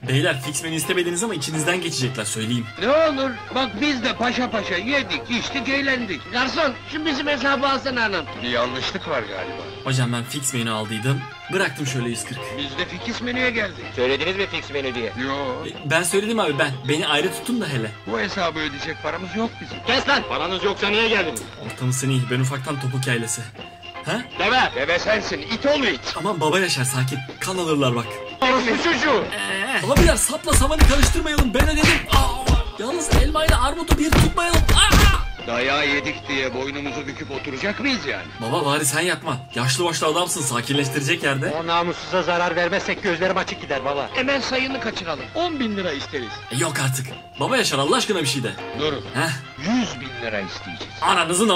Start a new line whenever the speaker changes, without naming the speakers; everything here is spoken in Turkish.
Beyler fix menü istemediniz ama içinizden geçecekler söyleyeyim.
Ne olur bak biz de paşa paşa yedik içtik eğlendik.
Garson şu bizim hesabı alsana hanım.
Bir yanlışlık var galiba.
Hocam ben fix menü aldıydım. Bıraktım şöyle 140.
Biz de fikis menüye geldik.
Söylediniz mi fix menü diye?
Yo,
Ben söyledim abi ben. Beni ayrı tutun da hele.
bu hesabı ödeyecek paramız yok bizim.
Kes lan.
Paranız yoksa niye geldiniz?
Ortamısın iyi. Ben ufaktan topuk yaylası. Ha?
Deve!
Deve sensin it oğlu it.
Aman baba Yaşar sakin. Kan alırlar bak.
Orospu çocuğu!
Abiler sapla samanı karıştırmayalım. Ben ödedim. Yalnız elmayla armutu bir tutmayalım.
Dayağı yedik diye boynumuzu büküp oturacak mıyız yani?
Baba bari sen yapma. Yaşlı başlı adamsın. Sakinleştirecek yerde.
O namussuza zarar vermezsek gözlerim açık gider baba.
Hemen sayını kaçıralım.
10.000 lira isteriz.
Yok artık. Baba Yaşar Allah aşkına bir şey de.
Durun.
Heh.
100.000 lira isteyeceğiz.
Ananızın